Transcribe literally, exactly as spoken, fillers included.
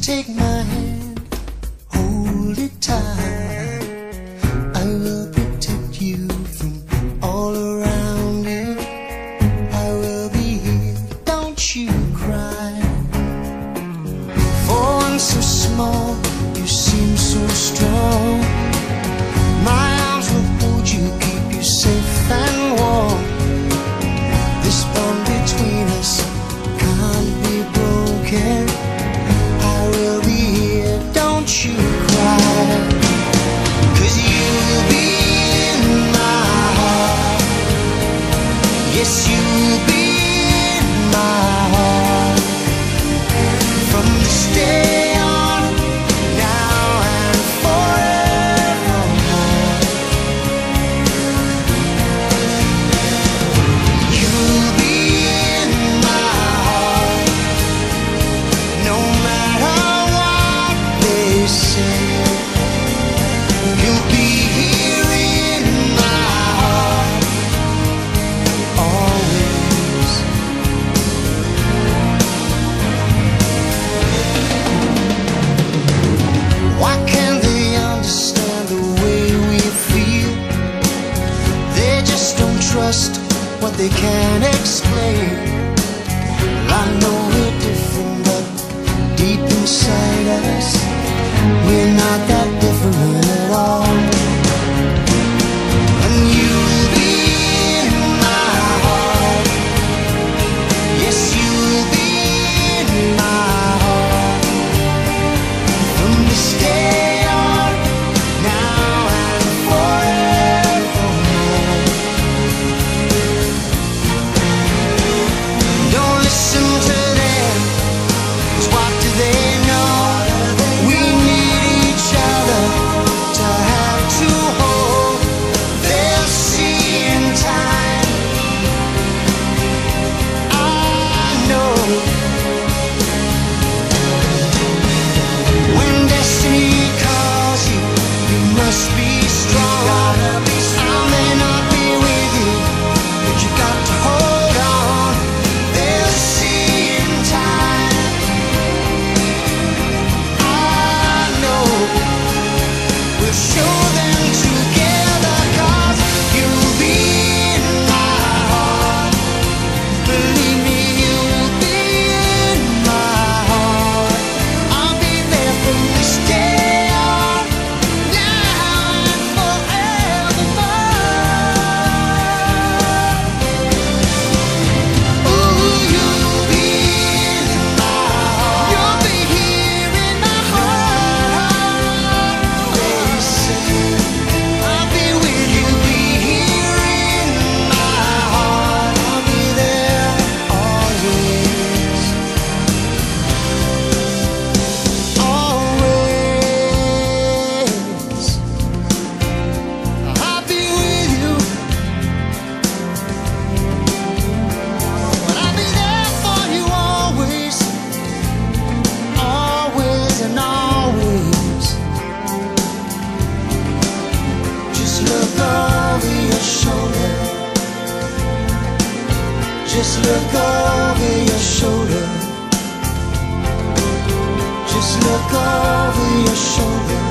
take my hand, hold it tight. I will protect you from all around you. I will be here, don't you cry. For one so small, you seem so strong. My arms will hold you, keep you safe and warm. This bond between us can't be broken. I will be here, don't you cry. 'Cause you'll be in my heart. Yes, you'll be in my heart. From this day on, now and forevermore. You'll be in my heart. No matter what they say, you'll be here in my heart, always. Why can't they understand the way we feel? They just don't trust what they can't explain. I know we're different, but deep inside us, we're not that different at all. And you'll be in my heart. Yes, you'll be in my heart. From this day on, now and forevermore. Don't listen to them, 'cause what do they know? We need each other to have to hold. They'll see in time, I know. When destiny calls you, you must be strong. I may not be with you, but you got to hold on. They'll see in time, I know. We'll show them together, 'cause you'll be in my heart. Believe me, you'll be in my heart. I'll be there from this day on, now and forevermore. Oh, you'll be in my heart. You'll be here in my heart, always. I'll be with you, be here in my heart. I'll be there always, always. I'll be with you, but I'll be there for you always, always and always. Just look over your shoulder. Just look over your shoulder. Just look over your shoulder.